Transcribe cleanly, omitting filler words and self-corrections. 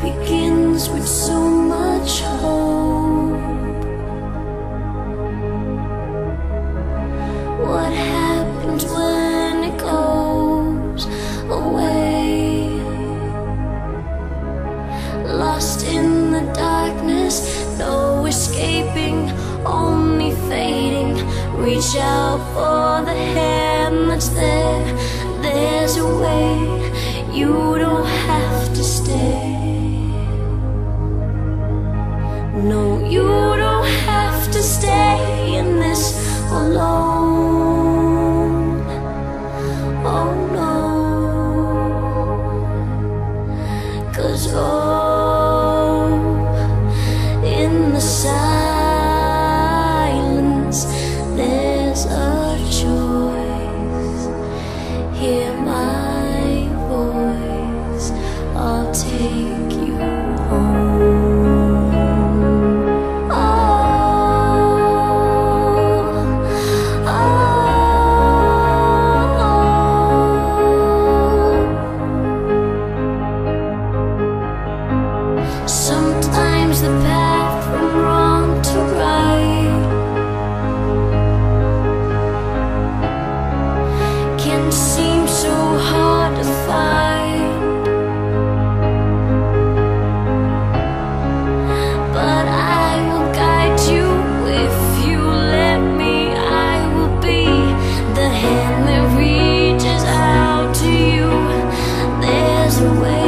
begins with so much hope. What happens when it goes away? Lost in the darkness, no escaping, only fading. Reach out for the hand that's there. There's a way, you don't have to stay. No, you don't have to stay in this alone. Oh no, 'cause oh, in the silence there's a choice. Hear my voice, I'll take you home. Sometimes the path from wrong to right can seem so hard to find, but I will guide you if you let me. I will be the hand that reaches out to you. There's a way.